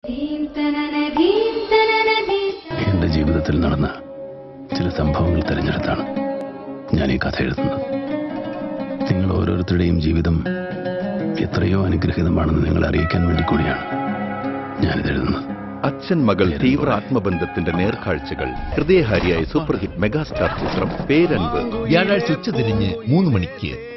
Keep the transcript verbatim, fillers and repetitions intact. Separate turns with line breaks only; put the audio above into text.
എന്റെ ജീവിതത്തിൽ നടന്ന ചില സംഭവങ്ങൾ തിരഞ്ഞെടുത്താണ് ഞാൻ ഈ കഥ എഴുതുന്നത്. നിങ്ങൾ ഓരോരുത്തരുടെയും ജീവിതം എത്രയോ അനുഗ്രഹീതമാണെന്ന് നിങ്ങളെ അറിയിക്കാൻ വേണ്ടി കൂടിയാണ് ഞാനിത് എഴുതുന്നത്.
അച്ഛൻ മകൾ തീവ്ര ആത്മബന്ധത്തിന്റെ നേർക്കാഴ്ചകൾ. ഹൃദയഹാരിയായ സൂപ്പർ ഹിറ്റ് മെഗാസ്റ്റാർ ചിത്രം പേരൻപ്
വ്യാഴാഴ്ച ഉച്ച തിരിഞ്ഞ് മൂന്ന് മണിക്ക്.